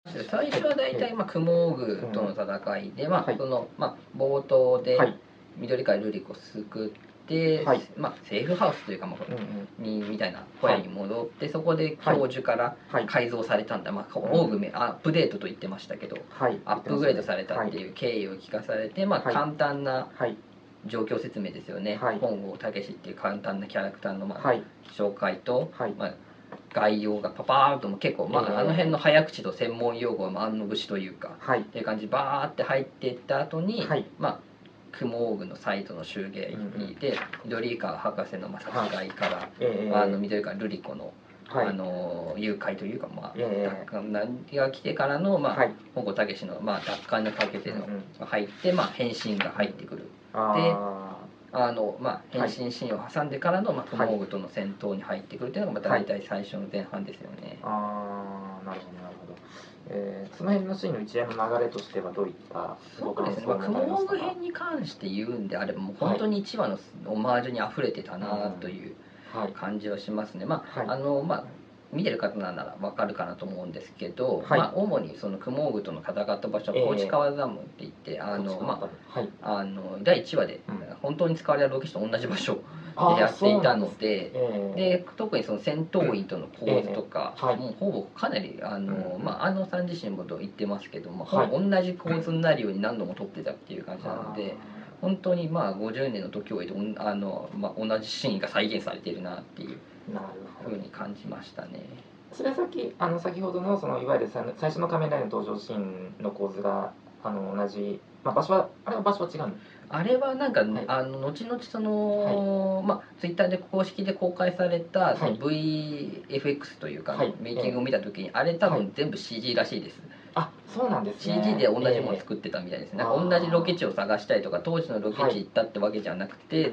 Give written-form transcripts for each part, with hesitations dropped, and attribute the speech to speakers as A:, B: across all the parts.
A: 最初は大体クモーグとの戦いで、冒頭で緑川瑠璃子を救って、セーフハウスというか、みたいな小屋に戻って、そこで教授から改造されたんだ、アップデートと言ってましたけど、アップグレードされたっていう経緯を聞かされて、簡単な状況説明ですよね。本郷武史っていう簡単なキャラクターの紹介と、概要がパパーっとも結構、あの辺の早口と専門用語は安の節というか、っていう感じでバーって入っていった後に、クモーグのサイトの襲撃で、緑川博士の殺害から、緑川瑠璃子の誘拐というか、奪還が来てからの、本郷武史の奪還にかけての入って、変身が入ってくる。で変身シーンを挟んでからのクモーグとの戦闘に入ってくるっていうのが大体最初の前半ですよね。
B: なるほどなるほど。その辺のシーンの一連の流れとしてはどういった
A: そうですね、クモーグ編に関して言うんであればもう本当に1話のオマージュにあふれてたなという感じはしますね。見てる方なら分かるかなと思うんですけど、主にそのクモーグとの戦った場所は高知川ダムって言って第1話で本当に使われたロケ地と同じ場所でやっていたので、特にその戦闘員との構図とか、もうほぼかなり安野さん自身も言ってますけど、同じ構図になるように何度も撮ってたっていう感じなので、本当に50年の時を経て同じシーンが再現されているなっていうふうに感じましたね。
B: それは先ほどのいわゆる最初の仮面ライダーの登場シーンの構図が同じ、場所は違うんです。
A: あれはなんか、後々その、ツイッターで公式で公開されたその VFX というか、メイキングを見た時にあれ多分全部 CG らしいです。
B: そうなんですね。
A: CG で同じもの作ってたみたいですね。なんか同じロケ地を探したりとか当時のロケ地行ったってわけじゃなくて、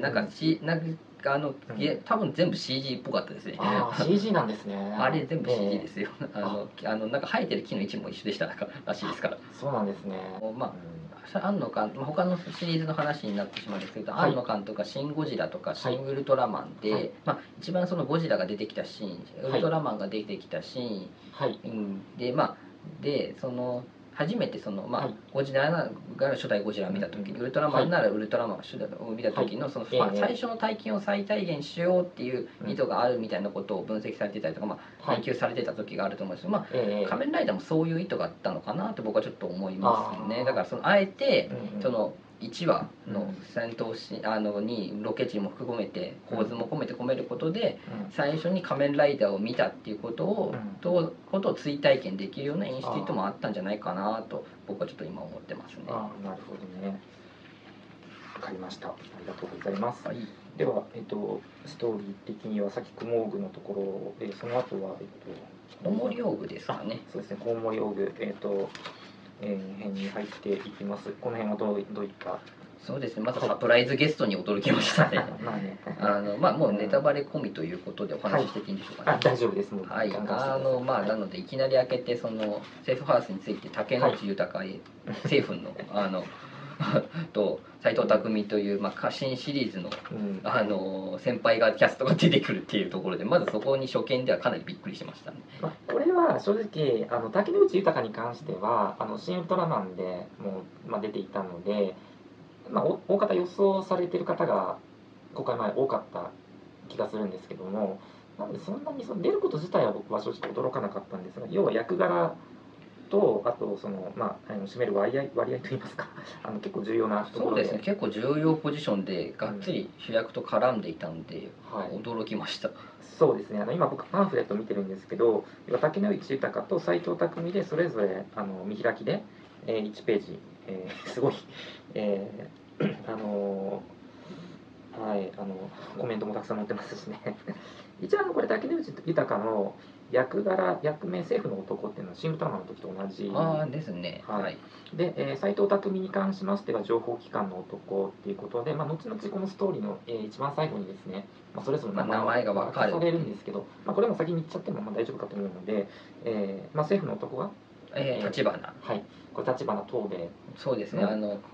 A: 多分全部 CG っぽかったですね。
B: CG なんですね。
A: あれ全部 CG ですよ。なんか生えてる木の位置も一緒でしたらしいですから。
B: そうなんですね。
A: 庵野監督、他のシリーズの話になってしまうんですけど、庵野監督が「シン・ゴジラ」とか「シン・ウルトラマン」で、一番そのゴジラが出てきたシーン、ウルトラマンが出てきたシーンでその初めてそのゴジラが初代ゴジラを見た時に、ウルトラマンならウルトラマンを見た時のその最初の体験を再体現しようっていう意図があるみたいなことを分析されてたりとか、研究されてた時があると思うんですけど、仮面ライダーもそういう意図があったのかなと僕はちょっと思いますね。だからあえてその1話の戦闘にロケ地も含めて構図も込めることで、最初に仮面ライダーを見たっていうことを追体験できるような演出意図もあったんじゃないかなと僕はちょっと今思ってますね。
B: なるほどね。わかりました。ありがとうございます。では、ストーリー的にはさっきクモーグのところ、その後は
A: コウモリオーグですかね。
B: そうですね、コウモリオーグ辺に入っていきます。この辺はどういった。
A: そうですね、まずサプライズゲストに驚きましたね。もうネタバレ込みということでお話ししていいんでしょうかね。
B: 大丈夫です。
A: なのでいきなり開けてそのセーフハウスについて竹野内豊政府のと斎藤工という家臣シリーズの先輩がキャストが出てくるっていうところで、まずそこに初見ではかなりびっくりしましたね。
B: これは正直竹野内豊に関しては新ウルトラマンでも出ていたので、大方予想されている方が公開前多かった気がするんですけども、なのでそんなに出ること自体は僕は正直驚かなかったんですが、要は役柄とあと占める割合といいますか結構重要なところで。
A: そうですね、結構重要ポジションでがっつり主役と絡んでいたので、驚きました。
B: そうですね、今僕パンフレット見てるんですけど、竹野内豊と斎藤工でそれぞれ見開きで1ページ、すごい、コメントもたくさん載ってますしね一応これ竹野内豊の役名政府の男っていうのはシン・ウルトラマンの時と同じ
A: ですね。
B: で、斎藤工に関しましては情報機関の男っていうことで、後々このストーリーの一番最後にですね、それぞれの名前が明かされるんですけど、これも先に言っちゃっても大丈夫かと思うので、政府の男が
A: 立花。
B: これ立花東兵衛。
A: そうですね、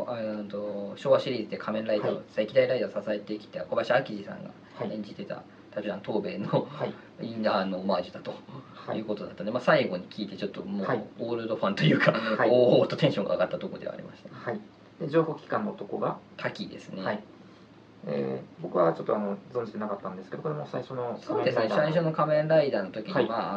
A: 昭和シリーズで仮面ライダー、歴代ライダーを支えてきた小林明治さんが演じてたタチュラン東米の、
B: はい、
A: オマージュだということだったので、まあ、最後に聞いてちょっともう、
B: はい、
A: オールドファンというか、
B: はい、
A: おおとテンションが上がったところではありました、
B: はい、で情報機関の男が
A: 滝ですね。
B: はい、僕はちょっと存じてなかったんですけど、これも最初の
A: そうですね、最初の仮面ライダーの時に、
B: はい、
A: ま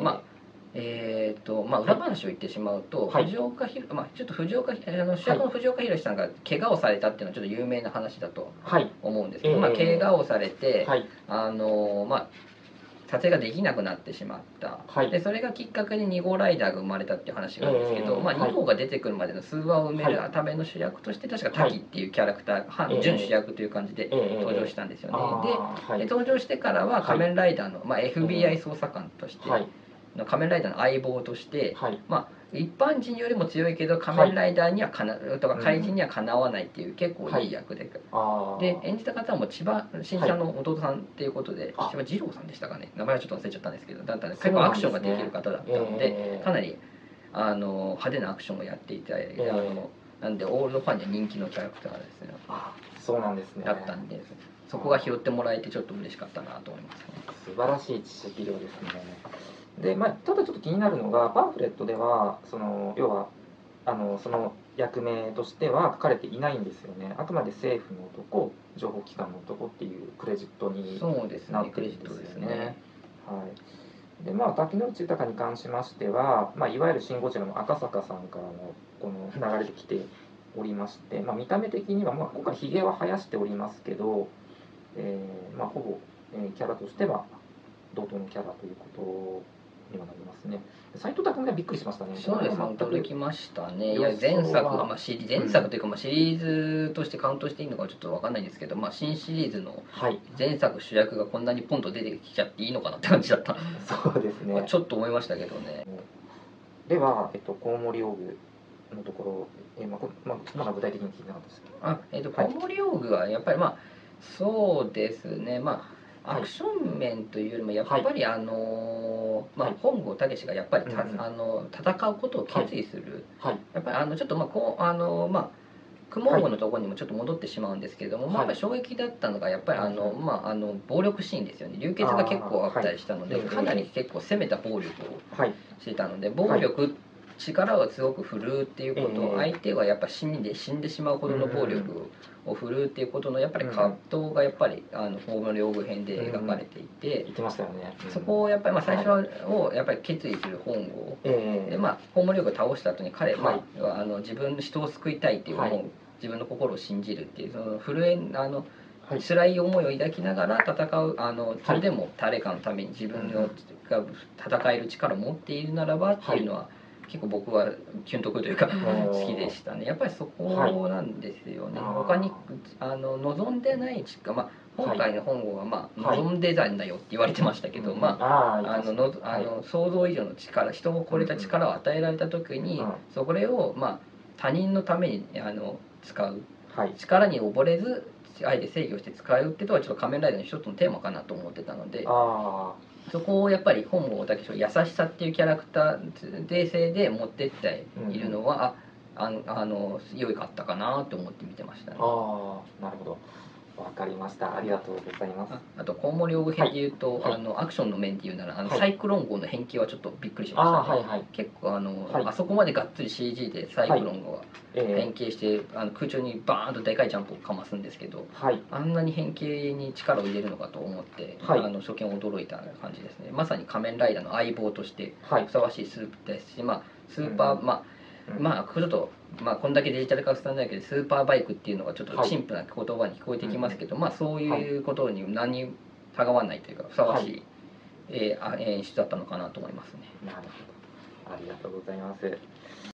A: あ裏話を言ってしまうと、
B: はい、
A: 藤岡弘、まあ、ちょっと主役の藤岡弘さんが怪我をされたっていうのはちょっと有名な話だと思うんですけど、まあ、怪我をされて、
B: はい、
A: まあ撮影ができなくなってしまった、
B: はい、
A: でそれがきっかけで2号ライダーが生まれたっていう話があるんですけど、まあ、2号が出てくるまでの数話を埋めるための主役として確か滝っていうキャラクター、準主役という感じで登場したんですよね。で登場してからは仮面ライダーの、まあ、FBI 捜査官として、仮面ライダーの相棒として、まあ一般人よりも強いけど仮面ライダーにはとか怪人にはかなわないっていう結構いい役で、で演じた方も千葉真一さんの弟さんっていうことで、千葉二郎さんでしたかね、名前はちょっと忘れちゃったんですけど、だったんで結構アクションができる方だったので、かなり派手なアクションをやっていて、なんでオールドファンには人気のキャラクターですね。
B: そうなんですね。
A: だったんで、そこが拾ってもらえてちょっと嬉しかったなと思いますね。
B: 素晴らしい知識量ですね。で、まあ、ただちょっと気になるのが、パンフレットでは要はその役名としては書かれていないんですよね。あくまで政府の男、情報機関の男っていうクレジットになってるんですよね。はい。で、まあ、滝之内豊に関しましては、まあ、いわゆるシン・ゴジラの赤坂さんからのこの流れで来ておりまして、まあ、見た目的には、まあ、今回ひげは生やしておりますけど、まあ、ほぼ、キャラとしては同等のキャラということにはなりますね。斉藤匠はびっくりしましたね。
A: そうですね、驚きましたね。いや、前作というか、まあ、シリーズとしてカウントしていいのかちょっと分かんないんですけど、まあ、新シリーズの前作主役がこんなにポンと出てきちゃっていいのかなって感じだった。
B: そうですね。
A: ちょっと思いましたけどね。
B: では、コウモリオグのところ、まだ具体的に聞いてなかったですけど。
A: コウモリオグはやっぱり、まあ、そうですね、まあ、アクション面というよりもやっぱりまあ、本郷猛がやっぱり戦うことを決意する、やっぱりちょっとまあ雲王のところにもちょっと戻ってしまうんですけれども、まあ、やっぱり衝撃だったのがやっぱり暴力シーンですよね。流血が結構あったりしたので、かなり結構攻めた暴力をしてたので、暴力力をすごく振るうっていうこと、相手はやっぱ死んでしまうほどの暴力を振るうっていうことのやっぱり葛藤がやっぱりホーム両軍編で描かれていて、そこをやっぱり最初をやっぱり決意する本郷で、まあホーム両軍を倒した後に彼は自分の人を救いたいっていう思う、自分の心を信じるっていう、その震え辛い思いを抱きながら戦う、それでも誰かのために自分が戦える力を持っているならばっていうのは、結構僕はキュンとくるというか好きでしたね。やっぱりそこなんですよね。他に望んでないまあ今回の本郷はまあ望んでたんだよって言われてましたけど、まあ想像以上の力、人を超えた力を与えられた時に、それをまあ他人のために使う、力に溺れずあえて制御して使うっていうのはちょっと仮面ライダーの一つのテーマかなと思ってたので。そこをやっぱり本郷猛優しさっていうキャラクター性で持ってっているのは、良かったかなと思って見てましたね。
B: なるほど、わかりました。ありがとうございます。
A: あとコウモリオグ編でいうと、アクションの面っていうならサイクロン号の変形はちょっとびっくりしましたね。結構あそこまでがっつり CG でサイクロン号が変形して空中にバーンとでかいジャンプをかますんですけど、あんなに変形に力を入れるのかと思って初見驚いた感じですね。まさに仮面ライダーの相棒としてふさわしいスープですし、まあスーパーちょっとこんだけデジタル化進んだけどスーパーバイクっていうのがちょっと陳腐な言葉に聞こえてきますけど、まあそういうことに何にたがわないというかふさわしい演出だったのかなと思いますね。
B: なるほど、ありがとうございます。